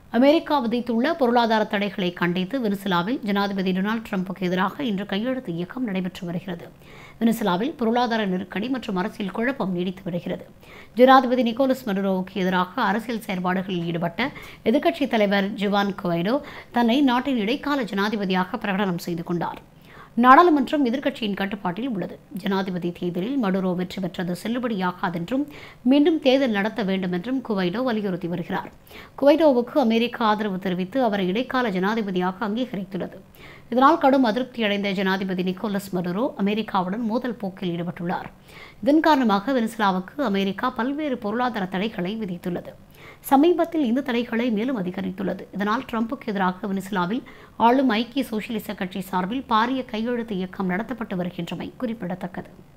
America விதித்துள்ள பொருளாதார தடைகளை கண்டித்து வெனிசுலாவில் ஜனாதிபதி டொனால்டு ட்ரம்புக்கு எதிராக இன்று கையெழுத்து இயக்கம் நடைபெற்று வருகிறது. வெனிசுலாவில் பொருளாதார நெருக்கடி மற்றும் அரசியல் குழப்பம் நீடித்து வருகிறது. ஜனாதிபதி நிக்கோலஸ் மடுரோவுக்கு எதிராக அரசியல் செயற்பாடுகளில் ஈடுபட்ட எதிர்க்கட்சித் தலைவர் ஜுவான் குவைடோ தன்னை நாட்டின் இடைக்கால ஜனாதிபதியாக பிரகடனம் செய்து கொண்டார். நாடாளுமன்றம் எதிர்க்கட்சியின் கட்டுப்பாட்டில் உள்ளது. ஜனாதிபதி தேர்தலில் மடுரோ வெற்றி பெற்றது செல்லுபடியாகாதென்றும் மீண்டும் தேர்தல் நடத்த வேண்டும் என்றும் குவைடோ வலியுறுத்தி வருகிறார். குவைடோவுக்கு அமெரிக்கா ஆதரவு தெரிவித்து அவரை இடைக்கால ஜனாதிபதியாக அங்கீகரித்துள்ளது. இதனால் கடும் அதிருப்தியடைந்த ஜனாதிபதி நிக்கோலஸ் மடுரோ அமெரிக்காவுடன் மோதல் போக்கில் ஈடுபட்டுள்ளார். இதன் காரணமாக வெனிசுலாவுக்கு அமெரிக்கா பல்வேறு பொருளாதார தடைகளை விதித்துள்ளது. சமீபத்தில் இந்த தடைகளை மேலும் அதிகரித்துள்ளது. இதனால் ட்ரம்புக்கு எதிராக வெனிசுலாவில் ஆளும் ஐக்கிய சோசியலிச கட்சி சார்பில் பாரிய கையெழுத்து இயக்கம் நடத்தப்பட்டு வருகின்றமை குறிப்பிடத்தக்கது.